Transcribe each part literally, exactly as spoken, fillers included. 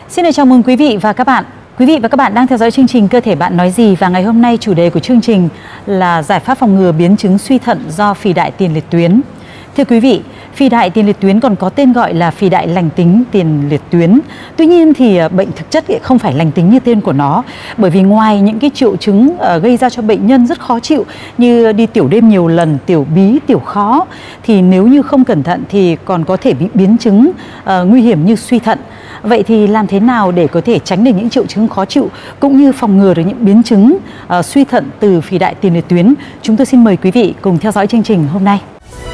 Xin được chào mừng quý vị và các bạn. Quý vị và các bạn đang theo dõi chương trình Cơ thể bạn nói gì, và ngày hôm nay chủ đề của chương trình là giải pháp phòng ngừa biến chứng suy thận do phì đại tiền liệt tuyến. Thưa quý vị, phì đại tiền liệt tuyến còn có tên gọi là phì đại lành tính tiền liệt tuyến. Tuy nhiên thì bệnh thực chất không phải lành tính như tên của nó, bởi vì ngoài những cái triệu chứng gây ra cho bệnh nhân rất khó chịu như đi tiểu đêm nhiều lần, tiểu bí, tiểu khó, thì nếu như không cẩn thận thì còn có thể bị biến chứng uh, nguy hiểm như suy thận. Vậy thì làm thế nào để có thể tránh được những triệu chứng khó chịu cũng như phòng ngừa được những biến chứng uh, suy thận từ phì đại tiền liệt tuyến? Chúng tôi xin mời quý vị cùng theo dõi chương trình hôm nay.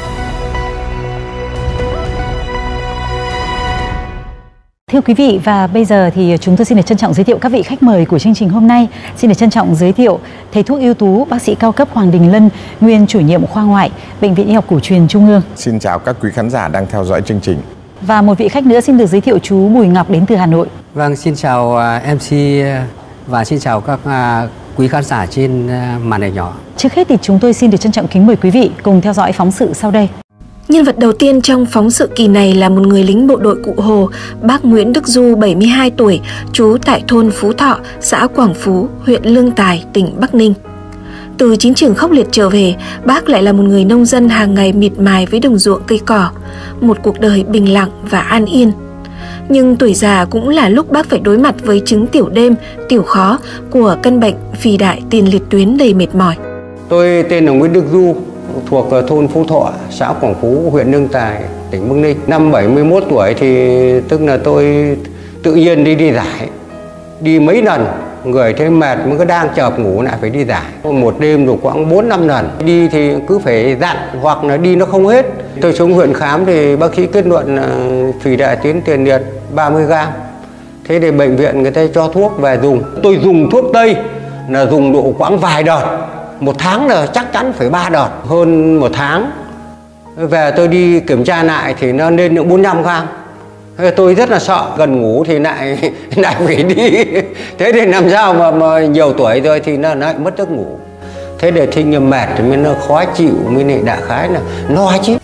Thưa quý vị, và bây giờ thì chúng tôi xin được trân trọng giới thiệu các vị khách mời của chương trình hôm nay. Xin được trân trọng giới thiệu thầy thuốc ưu tú, bác sĩ cao cấp Hoàng Đình Lân, nguyên chủ nhiệm khoa ngoại, Bệnh viện Y học cổ truyền Trung ương. Xin chào các quý khán giả đang theo dõi chương trình. Và một vị khách nữa xin được giới thiệu chú Bùi Ngọc đến từ Hà Nội. Vâng, xin chào uh, em xê và xin chào các uh, quý khán giả trên uh, màn ảnh nhỏ. Trước hết thì chúng tôi xin được trân trọng kính mời quý vị cùng theo dõi phóng sự sau đây. Nhân vật đầu tiên trong phóng sự kỳ này là một người lính bộ đội Cụ Hồ, bác Nguyễn Đức Du, bảy mươi hai tuổi, trú tại thôn Phú Thọ, xã Quảng Phú, huyện Lương Tài, tỉnh Bắc Ninh. Từ chiến trường khốc liệt trở về, bác lại là một người nông dân hàng ngày miệt mài với đồng ruộng cây cỏ, một cuộc đời bình lặng và an yên. Nhưng tuổi già cũng là lúc bác phải đối mặt với chứng tiểu đêm, tiểu khó của căn bệnh phì đại tiền liệt tuyến đầy mệt mỏi. Tôi tên là Nguyễn Đức Du, thuộc thôn Phú Thọ, xã Quảng Phú, huyện Lương Tài, tỉnh Bắc Ninh. Năm bảy mươi mốt tuổi thì tức là tôi tự nhiên đi đi giải, đi mấy lần, người thấy mệt mới có đang chợp ngủ lại phải đi giải. Một đêm được khoảng bốn năm lần. Đi thì cứ phải dặn hoặc là đi nó không hết. Tôi xuống huyện khám thì bác sĩ kết luận là phì đại tuyến tiền liệt ba mươi gam. Thế thì bệnh viện người ta cho thuốc về dùng. Tôi dùng thuốc Tây là dùng độ khoảng vài đợt. Một tháng là chắc chắn phải ba đợt. Hơn một tháng về tôi đi kiểm tra lại thì nó lên được bốn mươi lăm gam. Tôi rất là sợ, gần ngủ thì lại lại phải đi. Thế thì làm sao mà, mà nhiều tuổi rồi thì nó lại mất giấc ngủ. Thế để thinh như mệt thì mới nó khó chịu, mới lại đại khái là lo chứ.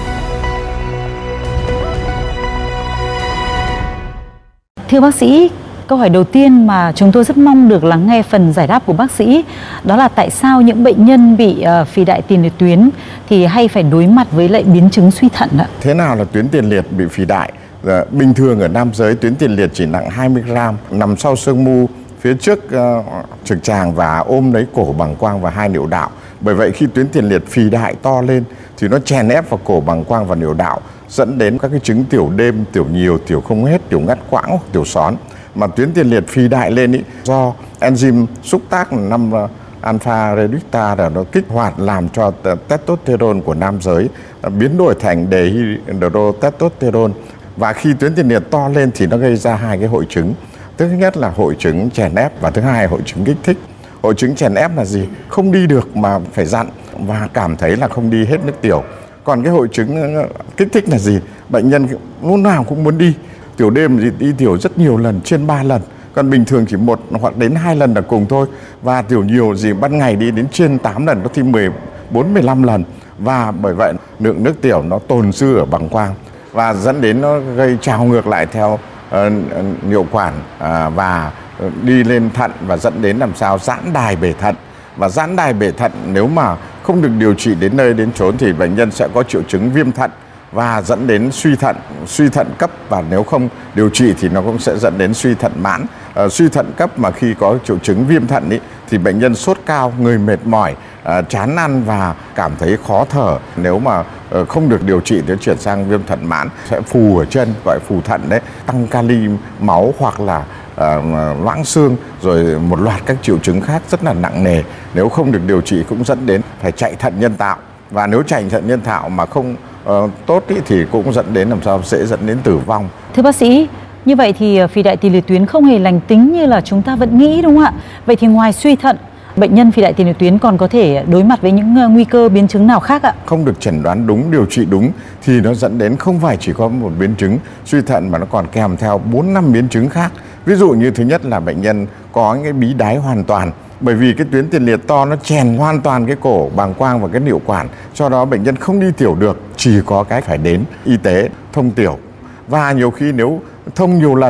Thưa bác sĩ, câu hỏi đầu tiên mà chúng tôi rất mong được lắng nghe phần giải đáp của bác sĩ, đó là tại sao những bệnh nhân bị uh, phì đại tiền liệt tuyến thì hay phải đối mặt với lại biến chứng suy thận ạ? Thế nào là tuyến tiền liệt bị phì đại? À, bình thường ở nam giới tuyến tiền liệt chỉ nặng hai mươi gam, nằm sau xương mu phía trước uh, trực tràng và ôm lấy cổ bàng quang và hai niệu đạo. Bởi vậy khi tuyến tiền liệt phì đại to lên thì nó chèn ép vào cổ bàng quang và niệu đạo, dẫn đến các cái chứng tiểu đêm, tiểu nhiều, tiểu không hết, tiểu ngắt quãng hoặc tiểu xón. Mà tuyến tiền liệt phì đại lên ý, do enzyme xúc tác năm alpha reductase là nó kích hoạt làm cho testosterone của nam giới biến đổi thành dehydrotestosterone. Và khi tuyến tiền liệt to lên thì nó gây ra hai cái hội chứng. Thứ nhất là hội chứng chèn ép và thứ hai là hội chứng kích thích. Hội chứng chèn ép là gì? Không đi được mà phải dặn và cảm thấy là không đi hết nước tiểu. Còn cái hội chứng kích thích là gì? Bệnh nhân lúc nào cũng muốn đi. Tiểu đêm thì đi tiểu rất nhiều lần, trên ba lần. Còn bình thường chỉ một hoặc đến hai lần là cùng thôi. Và tiểu nhiều gì ban ngày đi đến trên tám lần, có khi mười bốn mười lăm lần. Và bởi vậy lượng nước tiểu nó tồn dư ở bàng quang và dẫn đến nó gây trào ngược lại theo uh, niệu quản uh, và đi lên thận và dẫn đến làm sao giãn đài bể thận. Và giãn đài bể thận nếu mà không được điều trị đến nơi đến chốn thì bệnh nhân sẽ có triệu chứng viêm thận và dẫn đến suy thận, suy thận cấp, và nếu không điều trị thì nó cũng sẽ dẫn đến suy thận mãn. Uh, suy thận cấp mà khi có triệu chứng viêm thận ý, thì bệnh nhân sốt cao, người mệt mỏi, uh, chán ăn và cảm thấy khó thở. Nếu mà uh, không được điều trị thì chuyển sang viêm thận mãn, sẽ phù ở chân, gọi phù thận đấy, tăng kali máu hoặc là uh, loãng xương, rồi một loạt các triệu chứng khác rất là nặng nề. Nếu không được điều trị cũng dẫn đến phải chạy thận nhân tạo. Và nếu chạy thận nhân tạo mà không uh, tốt ý, thì cũng dẫn đến làm sao sẽ dẫn đến tử vong. Thưa bác sĩ, như vậy thì phì đại tiền liệt tuyến không hề lành tính như là chúng ta vẫn nghĩ, đúng không ạ? Vậy thì ngoài suy thận, bệnh nhân phì đại tiền liệt tuyến còn có thể đối mặt với những nguy cơ biến chứng nào khác ạ? Không được chẩn đoán đúng, điều trị đúng thì nó dẫn đến không phải chỉ có một biến chứng suy thận mà nó còn kèm theo bốn năm biến chứng khác. Ví dụ như thứ nhất là bệnh nhân có những cái bí đái hoàn toàn. Bởi vì cái tuyến tiền liệt to nó chèn hoàn toàn cái cổ bàng quang và cái niệu quản, do đó bệnh nhân không đi tiểu được, chỉ có cái phải đến y tế thông tiểu. Và nhiều khi nếu thông nhiều lần ý,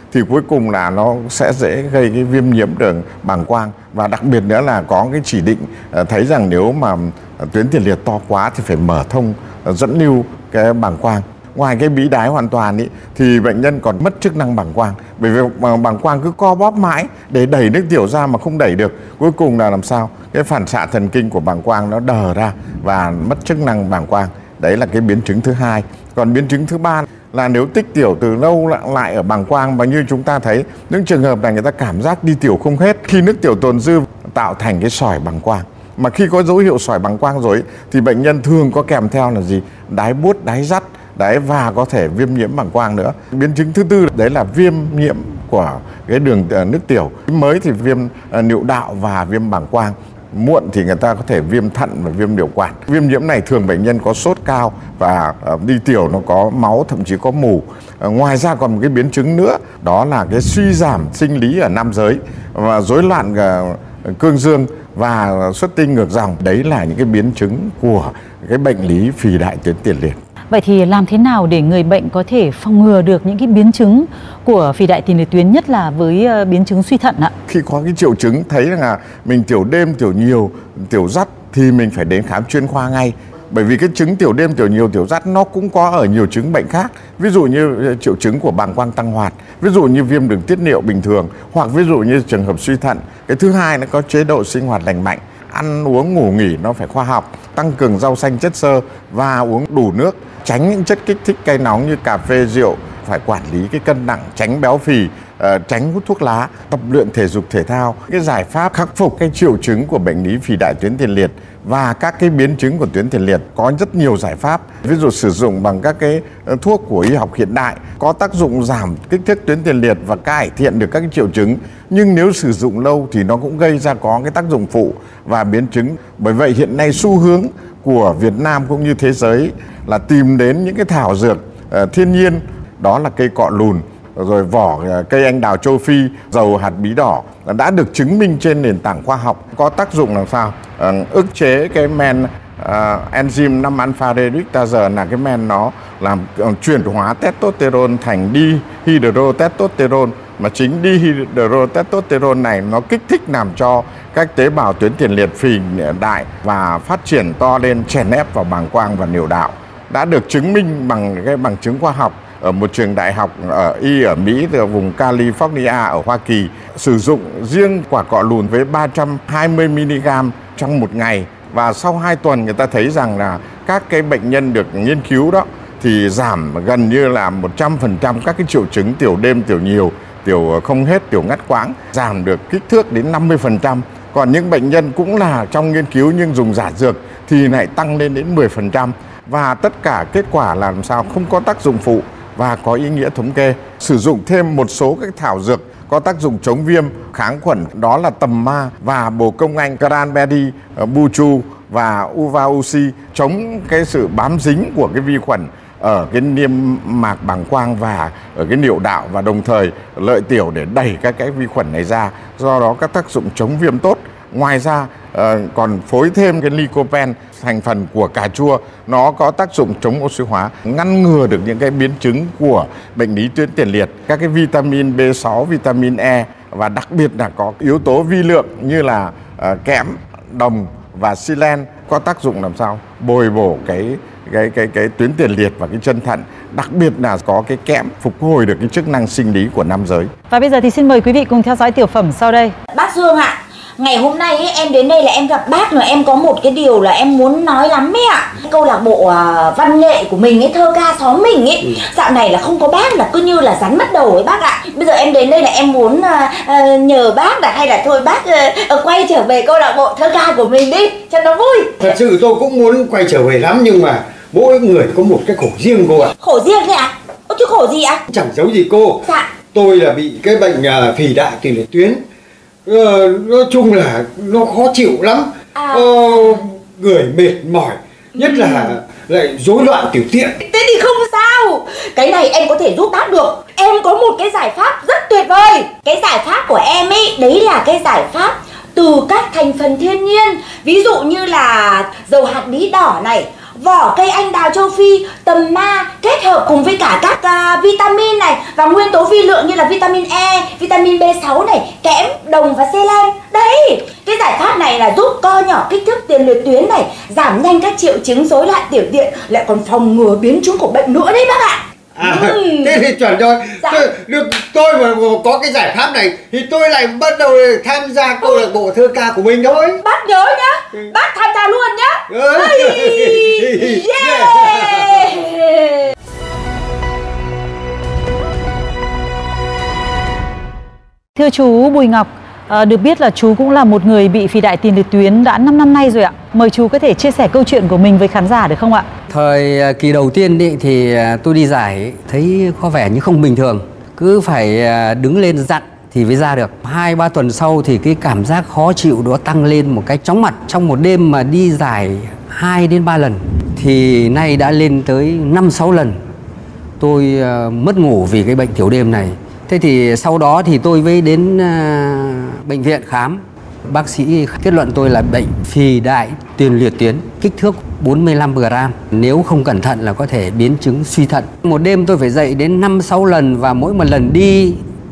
thì cuối cùng là nó sẽ dễ gây cái viêm nhiễm đường bàng quang. Và đặc biệt nữa là có cái chỉ định thấy rằng nếu mà tuyến tiền liệt to quá thì phải mở thông dẫn lưu cái bàng quang. Ngoài cái bí đái hoàn toàn ý, thì bệnh nhân còn mất chức năng bàng quang, bởi vì bàng quang cứ co bóp mãi để đẩy nước tiểu ra mà không đẩy được. Cuối cùng là làm sao? Cái phản xạ thần kinh của bàng quang nó đờ ra và mất chức năng bàng quang. Đấy là cái biến chứng thứ hai. Còn biến chứng thứ ba là nếu tích tiểu từ lâu lại ở bàng quang, và như chúng ta thấy những trường hợp này người ta cảm giác đi tiểu không hết, khi nước tiểu tồn dư tạo thành cái sỏi bàng quang. Mà khi có dấu hiệu sỏi bàng quang rồi thì bệnh nhân thường có kèm theo là gì? Đái buốt, đái dắt. Đấy, và có thể viêm nhiễm bàng quang nữa. Biến chứng thứ tư đấy là viêm nhiễm của cái đường nước tiểu. Mới thì viêm niệu đạo và viêm bàng quang. Muộn thì người ta có thể viêm thận và viêm niệu quản. Viêm nhiễm này thường bệnh nhân có sốt cao và đi tiểu nó có máu, thậm chí có mù. Ngoài ra còn một cái biến chứng nữa, đó là cái suy giảm sinh lý ở nam giới và rối loạn cương dương và xuất tinh ngược dòng. Đấy là những cái biến chứng của cái bệnh lý phì đại tuyến tiền liệt. Vậy thì làm thế nào để người bệnh có thể phòng ngừa được những cái biến chứng của phì đại tiền liệt tuyến, nhất là với biến chứng suy thận ạ? Khi có cái triệu chứng thấy là mình tiểu đêm, tiểu nhiều, tiểu dắt thì mình phải đến khám chuyên khoa ngay. Bởi vì cái chứng tiểu đêm, tiểu nhiều, tiểu dắt nó cũng có ở nhiều chứng bệnh khác. Ví dụ như triệu chứng của bàng quang tăng hoạt, ví dụ như viêm đường tiết niệu bình thường, hoặc ví dụ như trường hợp suy thận. Cái thứ hai nó có chế độ sinh hoạt lành mạnh, ăn uống ngủ nghỉ nó phải khoa học, tăng cường rau xanh chất xơ và uống đủ nước, tránh những chất kích thích cay nóng như cà phê, rượu, phải quản lý cái cân nặng, tránh béo phì, uh, tránh hút thuốc lá, tập luyện thể dục thể thao. Cái giải pháp khắc phục cái triệu chứng của bệnh lý phì đại tuyến tiền liệt và các cái biến chứng của tuyến tiền liệt có rất nhiều giải pháp. Ví dụ sử dụng bằng các cái thuốc của y học hiện đại có tác dụng giảm kích thước tuyến tiền liệt và cải thiện được các cái triệu chứng. Nhưng nếu sử dụng lâu thì nó cũng gây ra có cái tác dụng phụ và biến chứng. Bởi vậy hiện nay xu hướng của Việt Nam cũng như thế giới là tìm đến những cái thảo dược uh, thiên nhiên, đó là cây cọ lùn, rồi vỏ uh, cây anh đào châu Phi, dầu hạt bí đỏ đã được chứng minh trên nền tảng khoa học có tác dụng làm sao uh, ức chế cái men uh, enzyme năm alpha reductase, là cái men nó làm uh, chuyển hóa testosterone thành dihydrotestosterone, mà chính dihydrotestosterone này nó kích thích làm cho các tế bào tuyến tiền liệt phì đại và phát triển to lên, chèn ép vào bàng quang và niệu đạo. Đã được chứng minh bằng cái bằng chứng khoa học ở một trường đại học ở Y ở Mỹ, từ vùng California ở Hoa Kỳ, sử dụng riêng quả cọ lùn với ba trăm hai mươi mi-li-gam trong một ngày. Và sau hai tuần người ta thấy rằng là các cái bệnh nhân được nghiên cứu đó thì giảm gần như là một trăm phần trăm các cái triệu chứng tiểu đêm, tiểu nhiều, tiểu không hết, tiểu ngắt quãng, giảm được kích thước đến năm mươi phần trăm. Còn những bệnh nhân cũng là trong nghiên cứu nhưng dùng giả dược thì lại tăng lên đến mười phần trăm. Và tất cả kết quả là làm sao không có tác dụng phụ và có ý nghĩa thống kê. Sử dụng thêm một số các thảo dược có tác dụng chống viêm, kháng khuẩn, đó là tầm ma và bồ công anh, cranberry, buchu và uva-uci, chống cái sự bám dính của cái vi khuẩn ở cái niêm mạc bàng quang và ở cái niệu đạo, và đồng thời lợi tiểu để đẩy các cái vi khuẩn này ra, do đó các tác dụng chống viêm tốt. Ngoài ra uh, còn phối thêm cái lycopene, thành phần của cà chua, nó có tác dụng chống oxy hóa, ngăn ngừa được những cái biến chứng của bệnh lý tuyến tiền liệt. Các cái vitamin B sáu, vitamin E và đặc biệt là có yếu tố vi lượng như là uh, kẽm, đồng và silen có tác dụng làm sao bồi bổ cái cái cái cái tuyến tiền liệt và cái chân thận, đặc biệt là có cái kẽm phục hồi được cái chức năng sinh lý của nam giới. Và bây giờ thì xin mời quý vị cùng theo dõi tiểu phẩm sau đây. Bác Dương ạ, ngày hôm nay ấy, em đến đây là em gặp bác, mà em có một cái điều là em muốn nói lắm ấy ạ. Câu lạc bộ uh, văn nghệ của mình ấy, thơ ca xóm mình ấy, ừ. dạo này là không có bác là cứ như là rắn mất đầu ấy bác ạ. Bây giờ em đến đây là em muốn uh, uh, nhờ bác là hay là thôi bác uh, uh, quay trở về câu lạc bộ thơ ca của mình đi cho nó vui. Thật sự tôi cũng muốn quay trở về lắm, nhưng mà mỗi người có một cái khổ riêng cô ạ. Khổ riêng thế ạ? Ơ chứ khổ gì ạ? Chẳng giấu gì cô. Dạ. Tôi là bị cái bệnh uh, phì đại tiền liệt tuyến. Ờ, nói chung là nó khó chịu lắm. À. Ờ, người mệt mỏi, nhất ừ. là lại rối loạn tiểu tiện. Thế thì không sao, cái này em có thể giúp bác được. Em có một cái giải pháp rất tuyệt vời. Cái giải pháp của em ấy, đấy là cái giải pháp từ các thành phần thiên nhiên. Ví dụ như là dầu hạt bí đỏ này, vỏ cây anh đào châu Phi, tầm ma kết hợp cùng với cả các uh, vitamin này và nguyên tố vi lượng như là vitamin E, vitamin B sáu này, kẽm, đồng và selen. Đấy, cái giải pháp này là giúp co nhỏ kích thước tiền liệt tuyến này, giảm nhanh các triệu chứng rối loạn tiểu tiện, lại còn phòng ngừa biến chứng của bệnh nữa đấy bác ạ. À, ừ. Thế thì chuẩn rồi. Dạ. Tôi, được, tôi mà có cái giải pháp này thì tôi lại bắt đầu tham gia câu lạc bộ thơ ca của mình thôi. Bác nhớ nhá, ừ. bác tham gia luôn nhá. Ừ. Yeah. Thưa chú Bùi Ngọc, à, được biết là chú cũng là một người bị phì đại tiền liệt tuyến đã năm năm nay rồi ạ. Mời chú có thể chia sẻ câu chuyện của mình với khán giả được không ạ? Thời kỳ đầu tiên ý, thì tôi đi giải thấy có vẻ như không bình thường. Cứ phải đứng lên dặn thì mới ra được. Hai ba tuần sau thì cái cảm giác khó chịu đó tăng lên một cái chóng mặt. Trong một đêm mà đi giải hai đến ba lần thì nay đã lên tới năm sáu lần. Tôi mất ngủ vì cái bệnh tiểu đêm này. Thế thì sau đó thì tôi mới đến uh, bệnh viện khám. Bác sĩ kết luận tôi là bệnh phì đại tiền liệt tuyến, kích thước bốn mươi lăm gam. Nếu không cẩn thận là có thể biến chứng suy thận. Một đêm tôi phải dậy đến năm sáu lần và mỗi một lần đi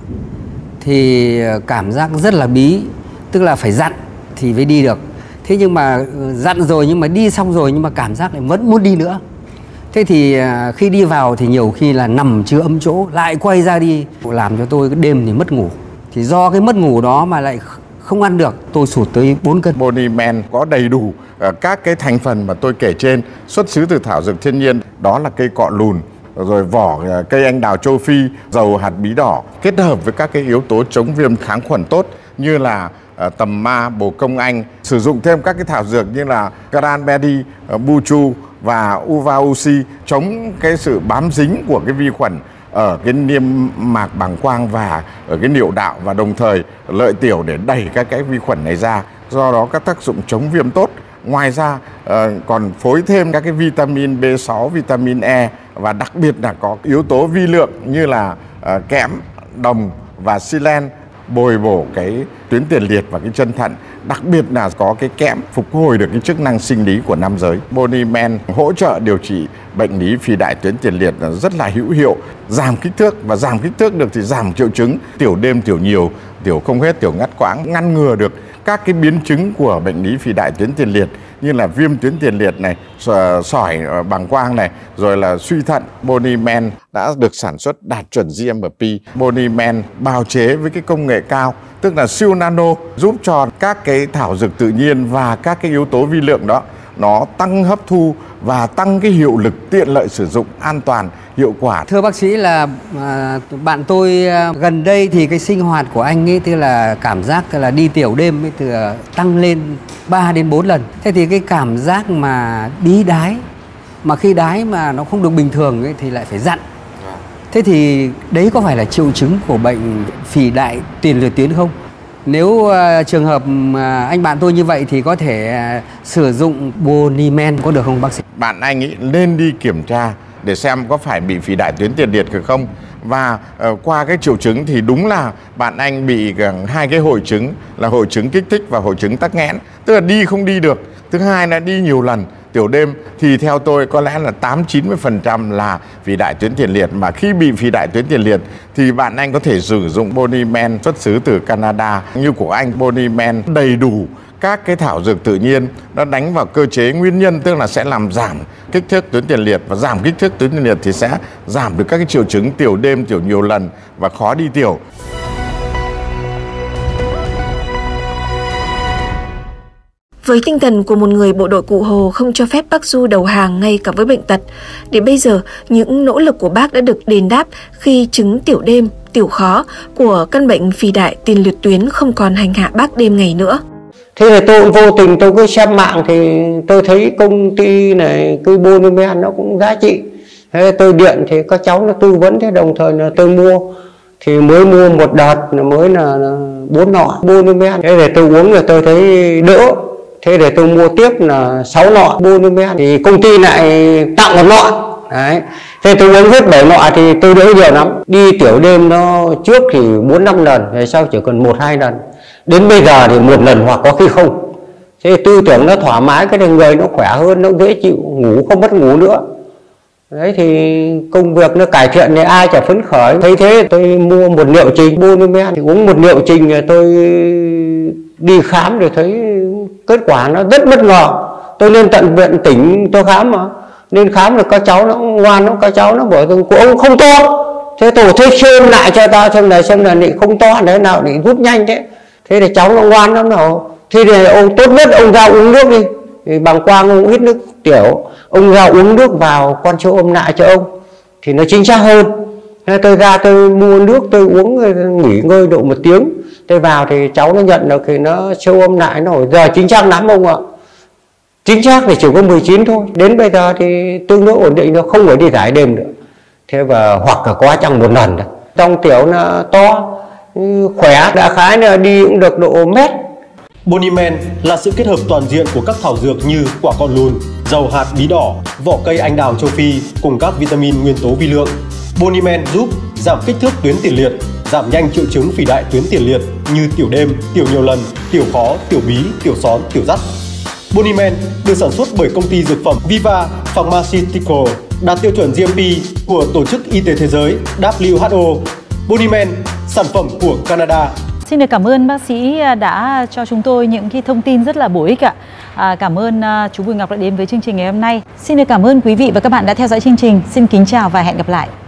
thì cảm giác rất là bí. Tức là phải dặn thì mới đi được. Thế nhưng mà dặn rồi nhưng mà đi xong rồi nhưng mà cảm giác lại vẫn muốn đi nữa. Thế thì khi đi vào thì nhiều khi là nằm chưa ấm chỗ, lại quay ra đi, làm cho tôi cái đêm thì mất ngủ. Thì do cái mất ngủ đó mà lại không ăn được, tôi sụt tới bốn cân. Boniman có đầy đủ uh, các cái thành phần mà tôi kể trên, xuất xứ từ thảo dược thiên nhiên, đó là cây cọ lùn, rồi vỏ uh, cây anh đào châu Phi, dầu hạt bí đỏ, kết hợp với các cái yếu tố chống viêm kháng khuẩn tốt như là uh, tầm ma, bồ công anh, sử dụng thêm các cái thảo dược như là cranberry, uh, buchu và uva uci, chống cái sự bám dính của cái vi khuẩn ở cái niêm mạc bàng quang và ở cái niệu đạo, và đồng thời lợi tiểu để đẩy các cái vi khuẩn này ra, do đó các tác dụng chống viêm tốt. Ngoài ra uh, còn phối thêm các cái vitamin B sáu, vitamin E và đặc biệt là có yếu tố vi lượng như là uh, kẽm, đồng và selen, bồi bổ cái tuyến tiền liệt và cái chân thận. Đặc biệt là có cái kẽm phục hồi được cái chức năng sinh lý của nam giới. Boniman hỗ trợ điều trị bệnh lý phì đại tuyến tiền liệt là rất là hữu hiệu, giảm kích thước, và giảm kích thước được thì giảm triệu chứng tiểu đêm, tiểu nhiều, tiểu không hết, tiểu ngắt quãng, ngăn ngừa được các cái biến chứng của bệnh lý phì đại tuyến tiền liệt như là viêm tuyến tiền liệt này, sỏi bàng quang này, rồi là suy thận. Boniman đã được sản xuất đạt chuẩn G M P. Boniman bào chế với cái công nghệ cao, tức là siêu nano, giúp cho các cái thảo dược tự nhiên và các cái yếu tố vi lượng đó nó tăng hấp thu và tăng cái hiệu lực, tiện lợi sử dụng, an toàn, hiệu quả. Thưa bác sĩ là à, bạn tôi à, gần đây thì cái sinh hoạt của anh ấy tức là cảm giác tức là đi tiểu đêm ấy từ tăng lên ba đến bốn lần. Thế thì cái cảm giác mà bí đái, mà khi đái mà nó không được bình thường ấy thì lại phải dặn. Thế thì đấy có phải là triệu chứng của bệnh phì đại tiền liệt tuyến không? Nếu uh, trường hợp uh, anh bạn tôi như vậy thì có thể uh, sử dụng Boniman có được không bác sĩ? Bạn anh ấy nên đi kiểm tra để xem có phải bị phì đại tuyến tiền liệt hay không. Và uh, qua cái triệu chứng thì đúng là bạn anh bị uh, hai cái hội chứng là hội chứng kích thích và hội chứng tắc nghẽn. Tức là đi không đi được. Thứ hai là đi nhiều lần tiểu đêm, thì theo tôi có lẽ là tám chín mươi phần trăm là phì đại tuyến tiền liệt. Mà khi bị phì đại tuyến tiền liệt thì bạn anh có thể sử dụng Boniman xuất xứ từ Canada như của anh. Boniman đầy đủ các cái thảo dược tự nhiên, nó đánh vào cơ chế nguyên nhân, tức là sẽ làm giảm kích thước tuyến tiền liệt, và giảm kích thước tuyến tiền liệt thì sẽ giảm được các cái triệu chứng tiểu đêm, tiểu nhiều lần và khó đi tiểu. Với tinh thần của một người bộ đội Cụ Hồ không cho phép bác Du đầu hàng ngay cả với bệnh tật, đến bây giờ những nỗ lực của bác đã được đền đáp khi chứng tiểu đêm, tiểu khó của căn bệnh phì đại tiền liệt tuyến không còn hành hạ bác đêm ngày nữa. Thế là tôi vô tình tôi cứ xem mạng thì tôi thấy công ty này, cái Boniman nó cũng giá trị. Thế tôi điện thì các cháu nó tư vấn, thế đồng thời là tôi mua. Thì mới mua một đợt là mới là bốn nọ Boniman. Thế để tôi uống rồi tôi thấy đỡ. Thế để tôi mua tiếp là sáu nọ Boniman, thì công ty lại tặng một nọ. Đấy. Thế tôi uống hết bảy nọ thì tôi đỡ nhiều lắm. Đi tiểu đêm nó trước thì bốn năm lần, về sau chỉ cần một hai lần. Đến bây giờ thì một lần hoặc có khi không. Thế tư tưởng nó thoải mái, cái người nó khỏe hơn, nó dễ chịu, ngủ không mất ngủ nữa. Đấy thì công việc nó cải thiện thì ai chả phấn khởi. Thấy thế tôi mua một liệu trình Bonimen, thì uống một liệu trình rồi tôi đi khám rồi thấy kết quả nó rất bất ngờ. Tôi lên tận viện tỉnh tôi khám mà, nên khám được các cháu nó ngoan, nó các cháu nó bảo của ông không to. Thế tôi thế xem lại cho ta xem này xem là định không to đấy nào định rút nhanh thế. Thế thì cháu nó ngoan lắm nào. Thế thì ông tốt nhất ông ra uống nước đi. Thì bằng quang ông ít nước tiểu, ông ra uống nước vào con siêu âm lại cho ông thì nó chính xác hơn. Thế tôi ra tôi mua nước tôi uống nghỉ ngơi độ một tiếng. Tôi vào thì cháu nó nhận được thì nó siêu âm lại nó hỏi giờ chính xác lắm ông ạ. Chính xác thì chỉ có mười chín thôi. Đến bây giờ thì tương đối ổn định, nó không phải đi giải đêm nữa. Thế và hoặc là quá trong một lần đó. Trong tiểu nó to, khỏe, đã khái là đi cũng được độ mét. Bonimen là sự kết hợp toàn diện của các thảo dược như quả con lùn, dầu hạt bí đỏ, vỏ cây anh đào châu Phi cùng các vitamin nguyên tố vi lượng. Bonimen giúp giảm kích thước tuyến tiền liệt, giảm nhanh triệu chứng phì đại tuyến tiền liệt như tiểu đêm, tiểu nhiều lần, tiểu khó, tiểu bí, tiểu xón, tiểu dắt. Bonimen được sản xuất bởi công ty dược phẩm Viva Pharmaceutical, đạt tiêu chuẩn giê em pê của Tổ chức Y tế Thế giới W H O. Bonimen, sản phẩm của Canada. Xin được cảm ơn bác sĩ đã cho chúng tôi những cái thông tin rất là bổ ích ạ. À, cảm ơn uh, chú Bùi Ngọc đã đến với chương trình ngày hôm nay. Xin được cảm ơn quý vị và các bạn đã theo dõi chương trình. Xin kính chào và hẹn gặp lại.